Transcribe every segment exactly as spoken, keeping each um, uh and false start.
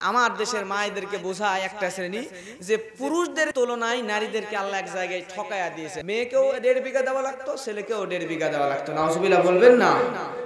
আমার দেশের মায়েদেরকে বোঝায় একটা শ্রেণী যে পুরুষদের তুলনায় নারীদেরকে আল্লাহ এক জায়গায় ঠকায়া দিয়েছে। মেয়েকেও দেড় বিঘা দেওয়া লাগতো, ছেলেকেও দেড় বিঘা দেওয়া লাগতো। নাউজুবিল্লাহ বলবেন না।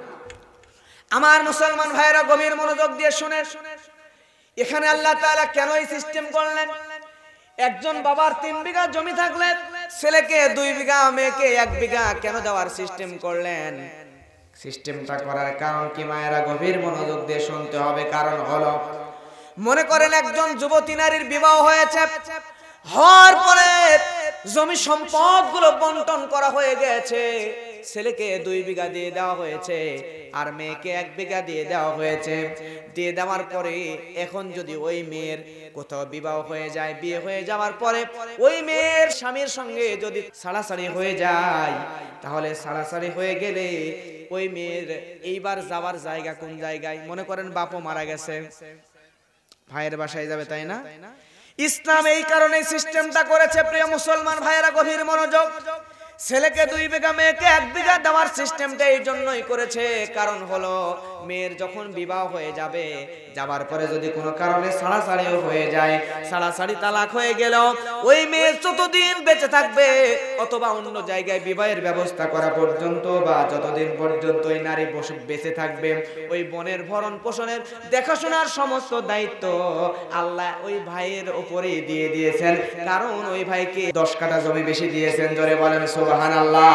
আমার মুসলমান ভাইরা গভীর মনোযোগ দিয়ে শুনে, এখানে আল্লাহ তাআলা কেন এই সিস্টেম করলেন? একজন বাবার তিন বিঘা জমি থাকলে ছেলেকে দুই বিঘা, মেয়েকে এক বিঘা কেন দেওয়ার সিস্টেম করলেন? সিস্টেমটা করার কারণ কি মায়েরা? গভীর মনোযোগ দিয়ে শুনতে হবে। কারণ হলো, মনে করেন একজন যুবতী নারীর বিবাহ হয়েছে, হওয়ার পরে জমি সম্পদ গুলো বন্টন করা হয়ে গেছে। ছেলেকে দুই বিঘা দিয়ে দেওয়া হয়েছে আর মেয়েকে এক বিঘা দিয়ে দেওয়া হয়েছে। দিয়ে দেওয়ার পরে এখন যদি ওই মেয়ের কোথাও বিবাহ হয়ে যায়, বিয়ে হয়ে যাওয়ার পরে ওই মেয়ের স্বামীর সঙ্গে যদি ছাড়াছাড়ি হয়ে যায়, তাহলে ছাড়াছাড়ি হয়ে গেলে ওই মেয়ের এইবার যাওয়ার জায়গা কোন জায়গায়? মনে করেন বাপও মারা গেছে, ভাইয়ের বাসায় যাবে, তাই না? ইসলাম এই কারণে সিস্টেমটা করেছে প্রিয় মুসলমান ভাইয়েরা, গভীর মনোযোগ। ছেলেকে দুই বিঘা, মেয়েকে এক বিঘা দেওয়ার সিস্টেমটা এই জন্যই করেছে। কারণ হলো, মেয়ের যখন বিবাহ হয়ে যাবে, যাবার পরে যদি কোনো কারণে ছাড়াছাড়িও হয়ে যায়, ছাড়াছাড়ি তালাক হয়ে গেল, ওই মেয়ে যতদিন বেঁচে থাকবে অথবা অন্য জায়গায় বিবাহের ব্যবস্থা করা পর্যন্ত, বা যতদিন পর্যন্ত ওই নারী বেঁচে থাকবে, ওই বোনের ভরণ পোষণের দেখাশোনার সমস্ত দায়িত্ব আল্লাহ ওই ভাইয়ের উপরেই দিয়ে দিয়েছেন। কারণ ওই ভাইকে দশ কাঠা জমি বেশি দিয়েছেন। জোরে বলেন সুবহানাল্লাহ।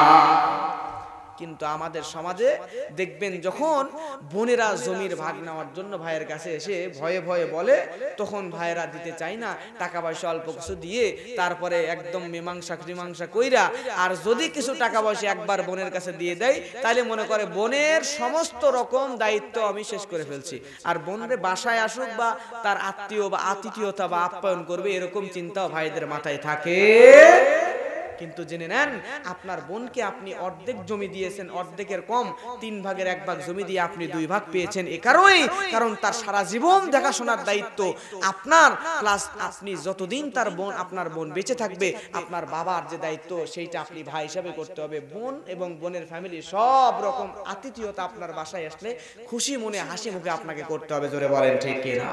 কিন্তু আমাদের সমাজে দেখবেন, যখন বোনেরা জমির ভাগ নেওয়ার জন্য ভাইয়ের কাছে এসে ভয়ে ভয়ে বলে, তখন ভাইয়েরা দিতে চায় না। টাকা পয়সা অল্প কিছু দিয়ে তারপরে একদম মীমাংসা মীমাংসা কইরা, আর যদি কিছু টাকা পয়সা একবার বোনের কাছে দিয়ে দেয়, তাহলে মনে করে বোনের সমস্ত রকম দায়িত্ব আমি শেষ করে ফেলছি, আর বোনরে বাসায় আসুক বা তার আত্মীয় বা আতিথেয়তা বা আপ্যায়ন করবে, এরকম চিন্তাও ভাইদের মাথায় থাকে। কিন্তু জেনে নেন, আপনার বোনকে আপনি অর্ধেক জমি দিয়েছেন, অর্ধেকের কম তিন ভাগের এক ভাগ জমি দিয়ে আপনি দুই ভাগ পেয়েছেন। এ কারণেই, কারণ তার সারা জীবন দেখাশোনার দায়িত্ব আপনার, প্লাস আপনি যতদিন তার বোন আপনার বোন বেঁচে থাকবে, আপনার বাবার যে দায়িত্ব সেইটা আপনি ভাই হিসাবে করতে হবে। বোন এবং বোনের ফ্যামিলি সব রকম আতিথেয়তা আপনার বাসায় আসলে খুশি মনে হাসি মুখে আপনাকে করতে হবে। জোরে বলেন ঠিক কিনা?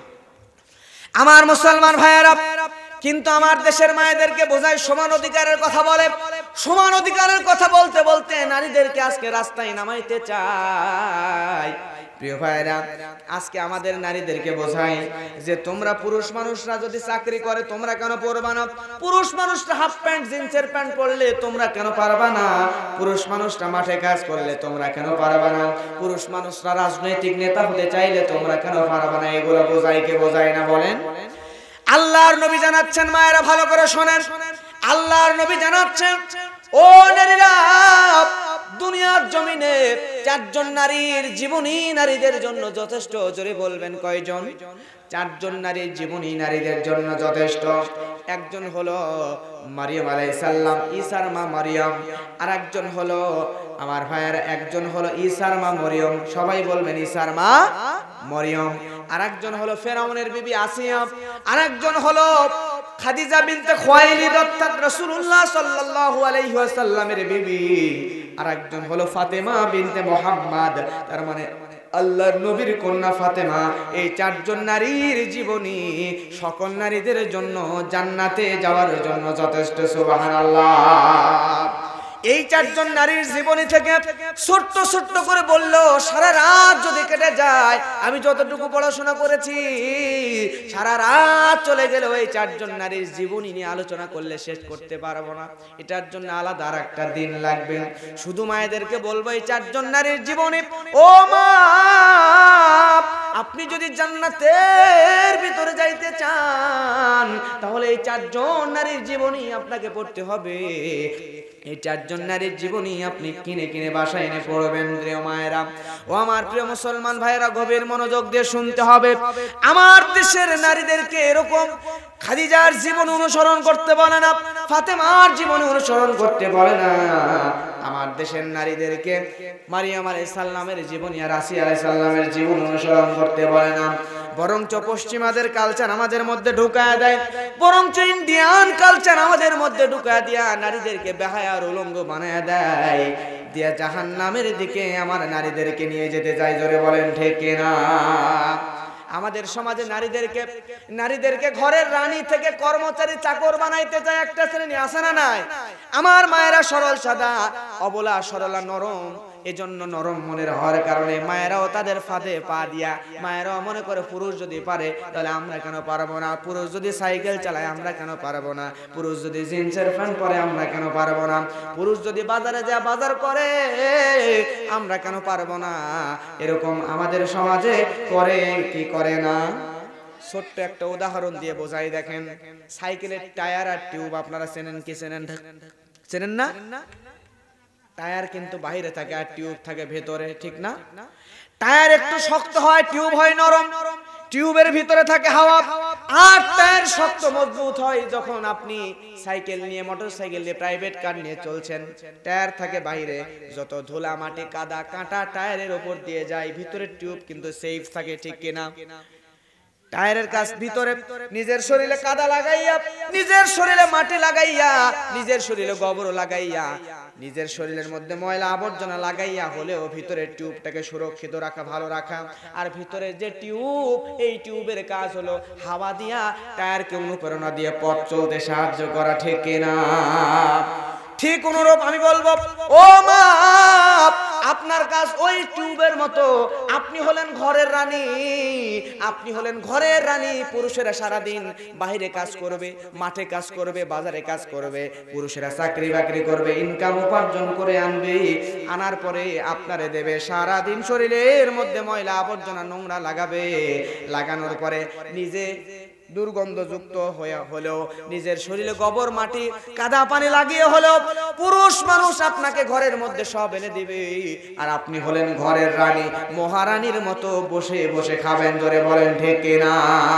আমার মুসলমান ভাইয়েরা, কিন্তু আমার দেশের মায়েদেরকে বোঝায় সমান অধিকারের কথা বলে। সমান অধিকারের কথা বলতে বলতে নারীদেরকে আজকে রাস্তায় নামাইতে চায়। প্রিয় ভাইরা, আজকে আমাদের নারীদেরকে বোঝায় যে তোমরা পুরুষ মানুষরা যদি চাকরি করে তোমরা কেন পরবা না? পুরুষ মানুষরা হাফ প্যান্ট জিন্সের প্যান্ট পরলে তোমরা কেন পারবা না? পুরুষ মানুষরা মাঠে কাজ করলে তোমরা কেন পারবা না? পুরুষ মানুষরা রাজনৈতিক নেতা হতে চাইলে তোমরা কেন পারবা না? এগুলো বোঝায় কে বোঝায় না বলেন? আল্লাহর নবী জানাচ্ছেন, মায়েরা ভালো করে শোনেন, আল্লাহর নবী জানাচ্ছেন, ও নারীরা, দুনিয়ার জমিনে চারজন নারীর জীবনী নারীদের জন্য যথেষ্ট। জোরে বলবেন কয়জন? চারজন নারীর জীবনী নারীদের জন্য যথেষ্ট। একজন হলো মারিয়াম আলাইহিস সালাম, ঈসার মা মারিয়াম। আর একজন হলো আমার ভাইয়ের, একজন হলো ঈসার মা মরিয়ম। সবাই বলবেন ঈসার মা মরিয়ম। আর একজন হলো ফেরাউনের বিবি আসিয়া। আর একজন হলো খাদিজা বিনতে খুয়াইলিদ, অর্থাৎ রাসূলুল্লাহ সাল্লাল্লাহু আলাইহি ওয়াসাল্লামের বিবি। আর একজন হলো ফাতেমা বিনতে মুহাম্মদ, তার মানে আল্লাহর নবীর কন্যা ফাতেমা। এই চারজন নারীর জীবনী সকল নারীদের জন্য জান্নাতে যাওয়ার জন্য যথেষ্ট। সুবহানাল্লাহ। এই চারজন নারীর জীবনী থেকে ছোট্ট ছোট্ট করে বললো, সারা রাত যদি কেটে যায়, আমি যতটুকু পড়াশোনা করেছি সারা রাত চলে গেলে ওই চারজন নারীর জীবনী নিয়ে আলোচনা করলে শেষ করতে পারবো না। এটার জন্য আলাদা আর একটা দিন লাগবে। শুধু মায়েদেরকে বলবো, এই চারজন নারীর জীবনী, ও মা, আপনি যদি জান্নাতের ভিতরে যাইতে চান তাহলে এই চারজন নারীর জীবনী আপনাকে পড়তে হবে। এই চারজন নারীর জীবনী আপনি কিনে কিনে বাসায় এনে পড়বেন। প্রিয় মায়েরা ও আমার প্রিয় মুসলমান ভাইয়েরা, গভীর মনোযোগ দিয়ে শুনতে হবে। আমার দেশের নারীদেরকে এরকম খাদিজার জীবন অনুসরণ করতে বলে না, ফাতেমার জীবন অনুসরণ করতে বলে না। আমার দেশের নারীদেরকে মারিয়াম আলাইহিস সালামের জীবনী আর আসিয়া আলাইহিস সালামের জীবন অনুসরণ করতে বলে না। বরঞ্চ পশ্চিমাদের কালচার আমাদের মধ্যে ঢুকায় দেয়, বরঞ্চ ইন্ডিয়ান কালচার আমাদের মধ্যে ঢুকায় দিয়া নারীদেরকে বেহায়ার উলঙ্গ বানায় দেয়, দিয়া জাহান্নামের দিকে আমার নারীদেরকে নিয়ে যেতে চায়। জোরে বলেন ঠিক কিনা? আমাদের সমাজে নারীদেরকে নারীদেরকে ঘরের রানী থেকে কর্মচারী চাকর বানাইতে চায় একটা শ্রেণী, আছে না নাই? আমার মায়েরা সরল সাদা, অবলা সরলা নরম, এজন্য নরম মনের হওয়ার কারণে মায়েরাও তাদের ফাঁদে পা দিয়া মায়েরাও মনে করে পুরুষ যদি পারে তাহলে আমরা কেন পারবো না, পুরুষ যদি সাইকেল চালায় আমরা কেন পারবো না, পুরুষ যদি জিন্সের প্যান্ট পরে আমরা কেন পারবো না, পুরুষ যদি বাজারে যা বাজার করে আমরা কেন পারবো না। এরকম আমাদের সমাজে করে কি করে না? ছোট্ট একটা উদাহরণ দিয়ে বোঝাই, দেখেন সাইকেলের টায়ার আর টিউব আপনারা চেনেন কি চেনেন চেনেন না? টায়ার কিন্তু বাইরে থাকে আর টিউব থাকে ভেতরে, ঠিক না? টায়ার একটু শক্ত হয়, টিউব হয় নরম, টিউবের ভিতরে থাকে হাওয়া, আর টায়ার শক্ত মজবুত হয় যখন আপনি সাইকেল নিয়ে মোটর সাইকেল নিয়ে প্রাইভেট কার নিয়ে চলছেন। টায়ার থাকে বাইরে, যত ধুলা মাটি কাদা কাঁটা টায়ারের উপর দিয়ে যায়, ভিতরে টিউব কিন্তু সেফ থাকে, ঠিক কিনা? টায়ারের কাছ ভিতরে নিজের শরীরে কাদা লাগাইয়া, নিজের শরীরে মাটি লাগাইয়া, নিজের শরীরে গোবর লাগাইয়া, নিজের শরীরের মধ্যে ময়লা আবর্জনা লাগাইয়া হলেও ভিতরে টিউবটাকে সুরক্ষিত রাখা, ভালো রাখা। আর ভিতরে যে টিউব, এই টিউবের কাজ হলো হাওয়া দিয়া টায়ারকে অনুপ্রেরণা দিয়ে পথ চলতে সাহায্য করা, ঠিক কিনা? ঠিক অনুরূপ আমি বলবো, ও মা, আপনার কাজ ওই টিউবের মতো। আপনি হলেন ঘরের রানী, আপনি হলেন ঘরের রানী। পুরুষেরা সারাদিন বাইরে কাজ করবে, মাঠে কাজ করবে, বাজারে কাজ করবে, পুরুষেরা চাকরি বাকরি করবে, ইনকাম উপার্জন করে আনবে, আনার পরে আপনারে দেবে। সারাদিন শরীরের মধ্যে ময়লা আবর্জনা নোংরা লাগাবে, লাগানোর পরে নিজে দুর্গন্ধযুক্ত হয়ে হলেও, নিজের শরীরে গোবর মাটি কাদা পানি লাগিয়ে হলেও পুরুষ মানুষ আপনাকে ঘরের মধ্যে সব এনে দিবে। আর আপনি হলেন ঘরের রানী, মহারানীর মতো বসে বসে খাবেন, জোরে বলেন ঠিক কিনা?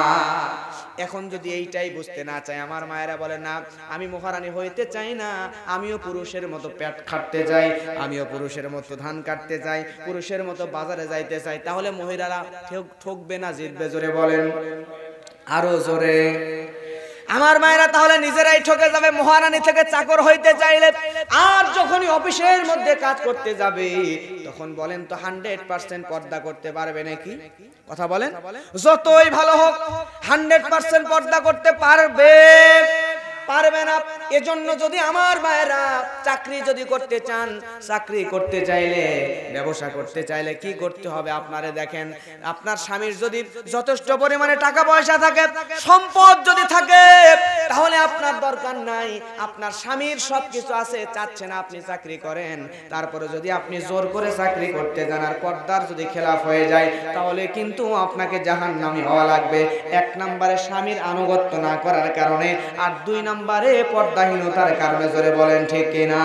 এখন যদি এইটাই বুঝতে না চাই, আমার মায়েরা বলে না আমি মহারানী হইতে চাই না, আমিও পুরুষের মতো পেট খাটতে চাই, আমিও পুরুষের মতো ধান কাটতে চাই, পুরুষের মতো বাজারে যাইতে চাই, তাহলে মহিলারা ঠকবে না জিতবে? জোরে বলেন, আরো জোরে। আমার মায়েরা তাহলে নিজেরাই ঠকে যাবে মহারানী থেকে চাকর হইতে চাইলে। আর যখনই অফিসের মধ্যে কাজ করতে যাবে তখন বলেন তো হান্ড্রেড পার্সেন্ট পর্দা করতে পারবে নাকি? কথা বলেন, যতই ভালো হোক হান্ড্রেড পার্সেন্ট পর্দা করতে পারবে পারবে না। এজন্য যদি আমার মায়েরা চাকরি যদি করতে চান, চাকরি করতে চাইলে, ব্যবসা করতে চাইলে কি করতে হবে আপনারে দেখেন। আপনার স্বামীর যদি যথেষ্ট পরিমাণে টাকা পয়সা থাকে, সম্পদ যদি থাকে, তাহলে আপনার দরকার নাই, আপনার স্বামীর সবকিছু আছে, চাচ্ছে না আপনি চাকরি করেন। তারপরে যদি আপনি জোর করে চাকরি করতে যান আর পর্দার যদি খেলাফ হয়ে যায়, তাহলে কিন্তু আপনাকে জাহান্নামী হওয়া লাগবে। এক নম্বরে স্বামীর আনুগত্য না করার কারণে, আর দুই নম্বরে পর্দাহীনতার কারণে, জোরে বলেন ঠিক কিনা?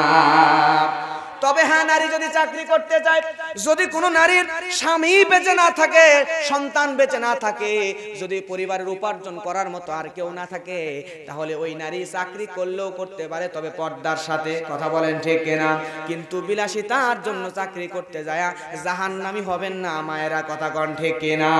তবে হ্যাঁ, নারী যদি চাকরি করতে চায়, যদি কোনো নারীর স্বামী বেঁচে না থাকে, সন্তান বেঁচে না থাকে, যদি পরিবারের উপার্জন করার মতো আর কেউ না থাকে, তাহলে ওই নারী চাকরি করলেও করতে পারে, তবে পর্দার সাথে। কথা বলেন ঠিক কিনা? কিন্তু বিলাসিতার জন্য চাকরি করতে যায় জাহান্নামী হবেন না মায়েরা, কথা কন ঠিক কিনা?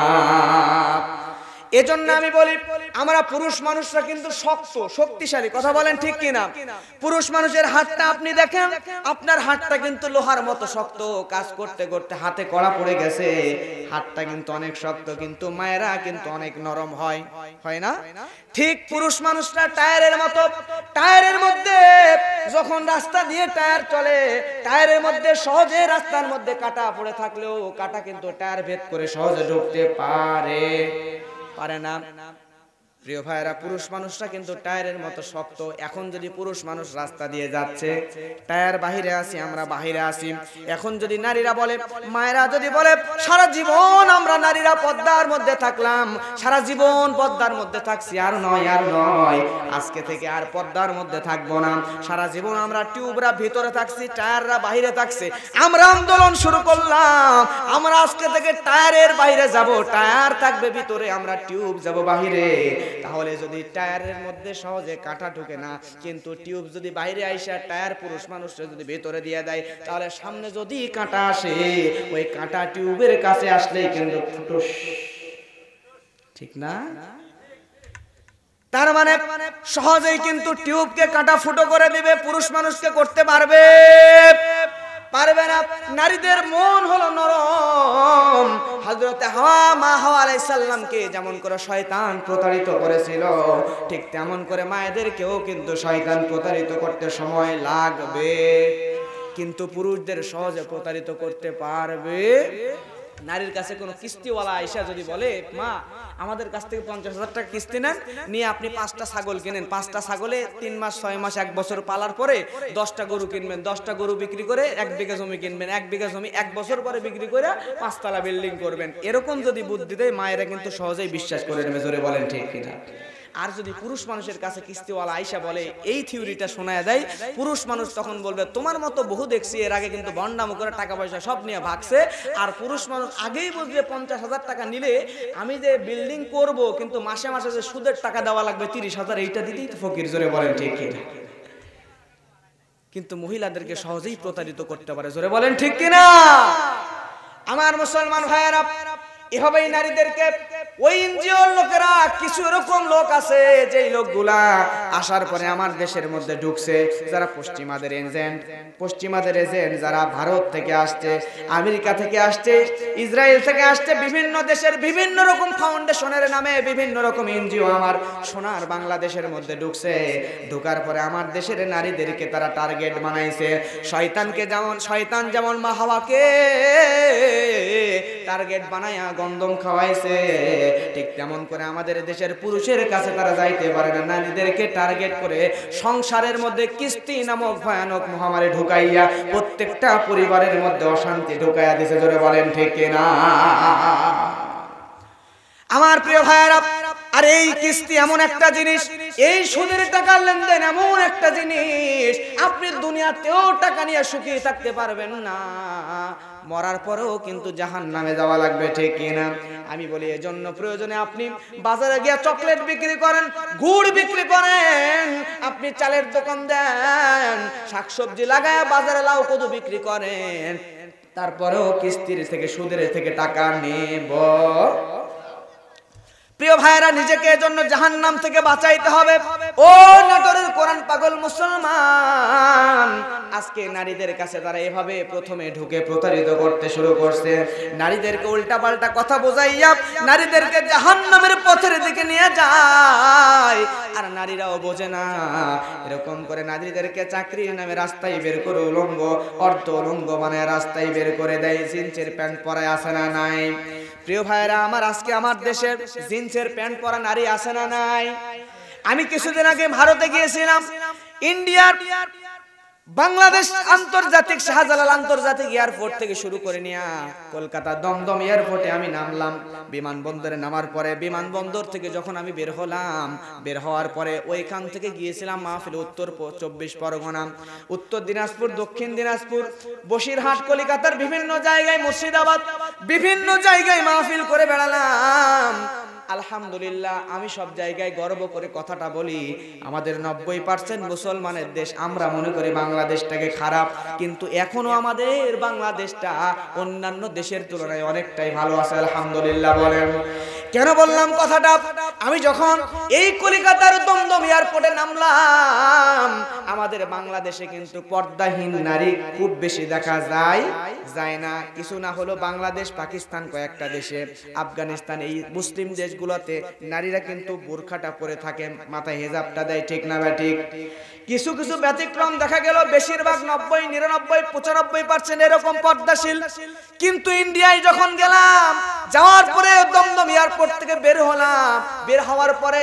এজন্য আমি বলি, আমরা পুরুষ মানুষরা কিন্তু শক্ত, শক্তিশালী। কথা বলেন ঠিক কিনা? পুরুষ মানুষের হাতটা আপনি দেখেন, আপনার হাতটা কিন্তু লোহার মতো শক্ত, কাজ করতে করতে হাতে কড়া পড়ে গেছে, হাতটা কিন্তু অনেক শক্ত, কিন্তু মায়েরা কিন্তু অনেক নরম হয়, হয় না? ঠিক পুরুষ মানুষরা টায়ারের মতো, টায়ারের মধ্যে যখন রাস্তা দিয়ে টায়ার চলে, টায়ারের মধ্যে সহজে রাস্তার মধ্যে কাটা পড়ে থাকলেও কাটা কিন্তু টায়ার ভেদ করে সহজে ঢুকতে পারে, পারে না? প্রিয় ভাইরা, পুরুষ মানুষরা কিন্তু টায়ারের মতো শক্ত। এখন যদি পুরুষ মানুষ রাস্তা দিয়ে যাচ্ছে, টায়ার বাহিরে আসি, আমরা বাহিরে আসি, এখন যদি নারীরা বলে, মায়েরা যদি বলে সারা জীবন আমরা নারীরা পর্দার মধ্যে থাকলাম, সারা জীবন পর্দার মধ্যে থাকছি, আর নয় আর নয়, আজকে থেকে আর পর্দার মধ্যে থাকবো না, সারা জীবন আমরা টিউবরা ভিতরে থাকছি, টায়াররা বাহিরে থাকছে, আমরা আন্দোলন শুরু করলাম, আমরা আজকে থেকে টায়ারের বাইরে যাব, টায়ার থাকবে ভিতরে, আমরা টিউব যাব বাহিরে। তাহলে যদি টায়ারের মধ্যে সহজে কাঁটা ঢুকে না, কিন্তু টিউব যদি বাইরে আইসা টায়ার পুরুষ মানুষরা যদি ভেতরে দিয়ে দেয়, তাহলে সামনে যদি কাঁটা আসে, ওই কাঁটা টিউবের কাছে আসলেই কিন্তু ফুটুস, ঠিক না? তার মানে সহজেই কিন্তু টিউবকে কাঁটা ফুটো করে দিবে, পুরুষ মানুষকে করতে পারবে পারবে না। নারীদের মন হলো নরম, হযরতে হাওয়া মা হাওয়া আলাইহিস সালামকে যেমন করে শয়তান প্রতারিত করেছিল, ঠিক তেমন করে মায়েদেরকেও কিন্তু শয়তান প্রতারিত করতে সময় লাগবে, কিন্তু পুরুষদের সহজে প্রতারিত করতে পারবে। নারীর কাছে কোনো কিস্তিওয়ালা আয়েশা যদি বলে, মা আমাদের কাছ থেকে পঞ্চাশ হাজার টাকা কিস্তি নেন, নিয়ে আপনি পাঁচটা ছাগল কিনেন, পাঁচটা ছাগলে তিন মাস ছয় মাস এক বছর পালার পরে দশটা গরু কিনবেন, দশটা গরু বিক্রি করে এক বিঘা জমি কিনবেন, এক বিঘা জমি এক বছর পরে বিক্রি করে পাঁচতলা বিল্ডিং করবেন, এরকম যদি বুদ্ধি দেয় মায়েরা কিন্তু সহজেই বিশ্বাস করে নেবে। জোরে বলেন ঠিক কিনা? আর যদি পুরুষ মানুষের কাছে কিস্তিওয়ালা আয়েশা বলে এই থিওরিটা শোনায় দেয়, পুরুষ মানুষ তখন বলবে তোমার মতো বহু দেখছি এর আগে কিন্তু বন্ডামো করে টাকা পয়সা সব নিয়ে ভাগছে, আর পুরুষ মানুষ আগেই বুঝবে পঞ্চাশ হাজার টাকা নিলে আমি যে বিল্ডিং করব কিন্তু মাসে মাসে যে সুদের টাকা দেওয়া লাগবে তিরিশ হাজার, এইটা দিতেই তো ফকির। জোরে বলেন ঠিক কিনা? কিন্তু মহিলাদেরকে সহজেই প্রতারিত করতে পারে। জোরে বলেন ঠিক কিনা? আমার মুসলমান ভাইয়েরা, এভাবেই নারীদেরকে ওই এনজিওর লোকেরা, কিছু এরকম লোক আছে যেই লোকগুলা আসার পরে আমার দেশের মধ্যে ঢুকছে, যারা পশ্চিমাদের এজেন্ট, পশ্চিমাদের এজেন্ট যারা ভারত থেকে আসছে, আমেরিকা থেকে আসছে, ইসরায়েল থেকে আসছে, বিভিন্ন দেশের বিভিন্ন রকম ফাউন্ডেশনের নামে বিভিন্ন রকম এনজিও আমার সোনার বাংলাদেশের মধ্যে ঢুকছে। ঢোকার পরে আমার দেশের নারীদেরকে তারা টার্গেট বানাইছে। শয়তানকে যেমন শয়তান যেমন মা হাওয়াকে টার্গেট বানায়া গন্ধম খাওয়াইছে, ঠিক তেমন করে আমাদের দেশের পুরুষের কাছে তারা যাইতে পারে না, নারীদেরকে টার্গেট করে সংসারের মধ্যে কিস্তি নামক ভয়ানক মহামারী ঢুকাইয়া প্রত্যেকটা পরিবারের মধ্যে অশান্তি ঢুকাইয়া দিছে। জোরে বলেন ঠিক না? আমার প্রিয় ভাইয়েরা, আর এই কিস্তি এমন একটা জিনিস, এই সুদের টাকার লেনদেন এমন একটা জিনিস, আপনি দুনিয়াতেও টাকা নিয়ে সুখী থাকতে পারবেন না, মরার পরেও কিন্তু জাহান্নামে যাওয়া লাগবে, ঠিক কিনা? আমি বলি এজন্য প্রয়োজনে আপনি বাজারে গিয়ে চকলেট বিক্রি করেন, গুড় বিক্রি করেন, আপনি চালের দোকান দেন, শাকসবজি লাগায় বাজারে লাউ কদু বিক্রি করেন, তারপরেও কিস্তির থেকে সুদের থেকে টাকা নেব। প্রিয় ভাইরা, নিজেকে এজন্য জাহান্নাম থেকে বাঁচাইতে হবে। ও নাটোরের কোরআন পাগল মুসলমান, আজকে নারীদের কাছে তারা এভাবে প্রথমে ঢুকে প্রতারিত করতে শুরু করছে, নারীদেরকে উল্টা পাল্টা কথা বোঝাইয়া নারীদেরকে জাহান্নামের পথের দিকে নিয়ে যায়, আর নারীরাও বোঝে না। এরকম করে নারীদেরকে চাকরির নামে রাস্তায় বের করে উলঙ্গ অর্ধ উলঙ্গ বানায় রাস্তায় বের করে দেয়, জিন্সের প্যান্ট পরায় আসে না নাই? প্রিয় ভাইরা আমার, আজকে আমার দেশের জিন্সের প্যান্ট পরা নারী আছে না নাই? আমি কিছুদিন আগে ভারতে গিয়েছিলাম, ইন্ডিয়ার বাংলাদেশ আন্তর্জাতিক শাহজালাল আন্তর্জাতিক এয়ারপোর্ট থেকে শুরু করে নিয়ে কলকাতা দমদম এয়ারপোর্টে আমি নামলাম। বিমানবন্দরে নামার পরে বিমানবন্দর থেকে যখন আমি বের হলাম, বের হওয়ার পরে ওইখান থেকে গিয়েছিলাম মাহফিল উত্তর চব্বিশ পরগনা, উত্তর দিনাজপুর, দক্ষিণ দিনাজপুর, বসিরহাট, কলিকাতার বিভিন্ন জায়গায়, মুর্শিদাবাদ, বিভিন্ন জায়গায় মাহফিল করে বেড়ালাম। আলহামদুলিল্লাহ, আমি সব জায়গায় গর্ব করে কথাটা বলি, আমাদের নব্বই পার্সেন্ট মুসলমানের দেশ, আমরা মনে করি বাংলাদেশটাকে খারাপ, কিন্তু এখনো আমাদের বাংলাদেশটা অন্যান্য দেশের তুলনায় অনেকটাই ভালো আছে। আলহামদুলিল্লাহ বলেন। কেন বললাম কথাটা? আমি যখন এই কলিকাতার দমদম এয়ারপোর্টে নামলাম, আমাদের বাংলাদেশে কিন্তু পর্দাহীন নারী খুব বেশি দেখা যায় যায় না। কিছু না হলো বাংলাদেশ, পাকিস্তান, কয়েকটা দেশে, আফগানিস্তান, এই মুসলিম দেশগুলোতে নারীরা কিন্তু বোরখাটা পরে থাকে, মাথায় হেজাবটা দেয়, ঠিক না বা ঠিক? কিছু কিছু ব্যতিক্রম দেখা গেল, বেশিরভাগ নব্বই নিরানব্বই পঁচানব্বই পার্সেন্ট এরকম পর্দাশীল। কিন্তু ইন্ডিয়ায় যখন গেলাম, যাওয়ার পরে দমদম এয়ারপোর্ট থেকে বের হলাম, বের হওয়ার পরে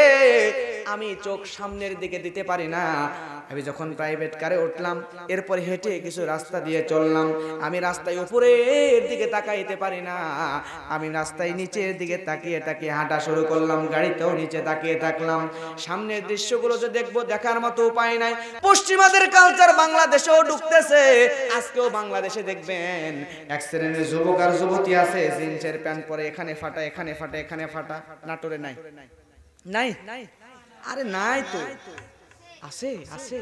আমি চোখ সামনের দিকে দিতে পারি না। আমি যখন প্রাইভেট কারে উঠলাম, এরপর হেঁটে কিছু রাস্তা দিয়ে চললাম, আমি রাস্তায় উপরের দিকে তাকাইতে পারি না, আমি রাস্তায় নিচের দিকে তাকিয়ে তাকিয়ে হাঁটা শুরু করলাম, গাড়িতেও নিচে তাকিয়ে থাকলাম। সামনের দৃশ্যগুলো যে দেখবো, দেখার মতো উপায় নাই। পশ্চিমাদের কালচার বাংলাদেশেও ঢুকতেছে। আজকেও বাংলাদেশে দেখবেন এক শ্রেণীর যুবক আর যুবতী আছে, জিন্সের প্যান্ট পরে, এখানে ফাটা এখানে ফাটা এখানে ফাটা। নাটোরে নাই? নাই? আরে নাই তো, আছে আছে।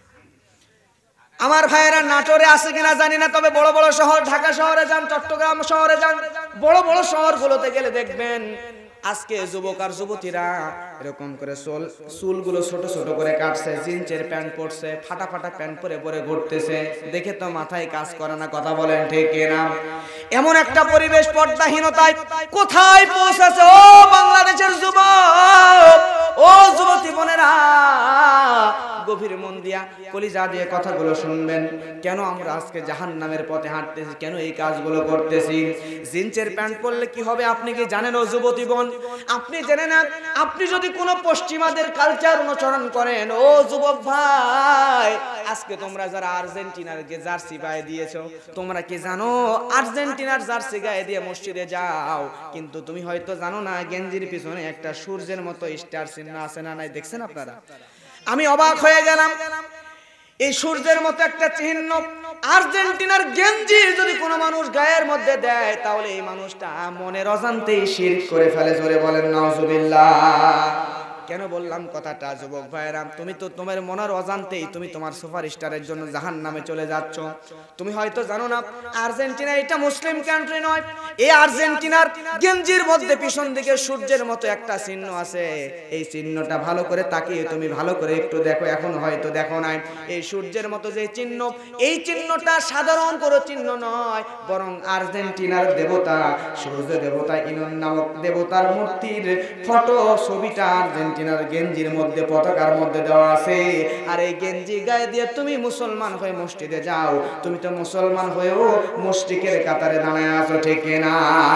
আমার ভাইয়েরা, নাটোরে আছে কিনা জানি না, তবে বড় বড় শহর, ঢাকা শহরে যান, চট্টগ্রাম শহরে যান, বড় বড় শহরগুলোতে গেলে দেখবেন আজকে যুবক আর যুবতীরা এরকম করে চুল চুলগুলো ছোট ছোট করে কাটছে, জিন্সের প্যান্ট পরছে, ফাটা ফাটা প্যান্ট পরে পরে ঘুরতেছে, দেখে তো মাথায় কাজ করে না। কথা বলেন ঠিক কিনা? এমন একটা পরিবেশ পর্দাহীনতায় কোথায় পৌঁছেছে ও বাংলাদেশের যুবক, ও যুবতী বোনেরা, গভীর মন দিয়া কলিজা দিয়ে কথাগুলো শুনবেন। কেন আমরা আজকে জাহান্নামের পথে হাঁটতেছি, কেন এই কাজগুলো করতেছি? জিন্সের প্যান্ট পরলে কি হবে আপনি কি জানেন ও যুবতী বোন? আপনি জানেন না, আপনি যদি কোনো পশ্চিমাদের কালচার অনুসরণ করেন ও যুবক ভাই, আজকে তোমরা যারা আর্জেন্টিনার জার্সি গায়ে দিয়েছো, তোমরা কি জানো আর্জেন্টিনার জার্সি গায়ে দিয়ে মসজিদে যাও, কিন্তু তুমি হয়তো জানো না গেঞ্জির পিছনে একটা সূর্যের মতো স্টার চিহ্ন আছে না নাই? দেখছেন আপনারা? আমি অবাক হয়ে গেলাম, এই সূর্যের মতো একটা চিহ্ন আর্জেন্টিনার গেঞ্জি যদি কোনো মানুষ গায়ের মধ্যে দেয়, তাহলে এই মানুষটা মনের অজান্তেই শিরক করে ফেলে। জোরে বলেন নাউজুবিল্লাহ। কেন বললাম কথাটা যুবক ভাইরা? তুমি তো তোমার মনের অজান্তেই তুমি তোমার সুপারস্টারের জন্য জাহান্নামে চলে যাচ্ছ। তুমি হয়তো জানো না আর্জেন্টিনা এটা মুসলিম কান্ট্রি নয়। এই আর্জেন্টিনার গেঞ্জির মধ্যে পিছন দিকে সূর্যের মতো একটা চিহ্ন আছে। এই চিহ্নটা ভালো করে তাকিয়ে তুমি ভালো করে একটু দেখো, এখন হয়তো দেখো নাই। এই সূর্যের মতো যে চিহ্ন, এই চিহ্নটা সাধারণ কোনো চিহ্ন নয়, বরং আর্জেন্টিনার দেবতা সূর্য দেবতা ইনন নামক দেবতার মূর্তির ফটো ছবিটা আর্জেন্টিনার গেঞ্জির মধ্যে পতাকার মধ্যে দেওয়া আছে। আর এই গেঞ্জি গায়ে দিয়ে তুমি মুসলমান হয়ে মসজিদে যাও, তুমি তো মুসলমান হয়েও মুশরিকের কাতারে দাঁড়ায় আছো, ঠিক না?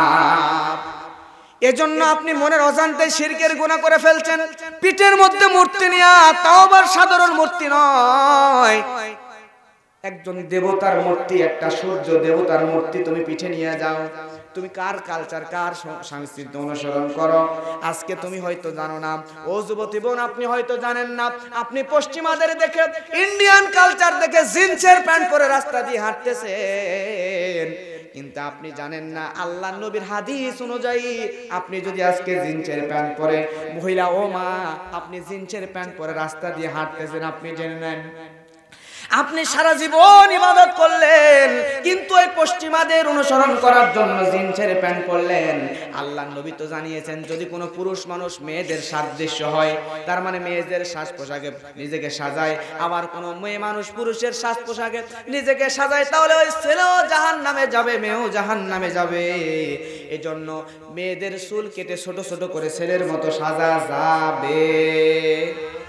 এজন্য আপনি মনের অজান্তে শিরকের গুনাহ করে ফেলছেন। পিঠের মধ্যে মূর্তি নিয়া, তাও আবার সাধারণ মূর্তি নয়, একজন দেবতার মূর্তি, একটা সূর্য দেবতার মূর্তি তুমি পিঠে নিয়ে যাও। তুমি কার কালচার, কার সংস্কৃতি অনুসরণ করো? আজকে তুমি হয়তো জানো না ও যুবতী বোন, আপনি হয়তো জানেন না, আপনি পশ্চিমাদের দেখে, ইন্ডিয়ান কালচার দেখে জিন্সের প্যান্ট পরে রাস্তা দিয়ে হাঁটতেছেন, কিন্তু আপনি জানেন না আল্লাহর নবীর হাদিস অনুযায়ী আপনি যদি আজকে জিন্সের প্যান্ট পরে, মহিলা ও মা, আপনি জিন্সের প্যান্ট পরে রাস্তা দিয়ে হাঁটতেছেন, আপনি জেনে নেন আপনি সারা জীবন ইবাদত করলেন, কিন্তু এই পশ্চিমাদের অনুসরণ করার জন্য জিন্সের প্যান্ট পরলেন। আল্লাহর নবী তো জানিয়েছেন, যদি কোনো পুরুষ মানুষ মেয়েদের সাদৃশ্য হয়, তার মানে মেয়েদের সাজ পোশাকে নিজেকে সাজায়, আবার কোনো মেয়ে মানুষ পুরুষের সাজ পোশাকে নিজেকে সাজায়, তাহলে ওই ছেলেও জাহান্নামে যাবে, মেয়েও জাহান্নামে যাবে। এজন্য মেয়েদের চুল কেটে ছোট ছোট করে ছেলের মতো সাজা যাবে।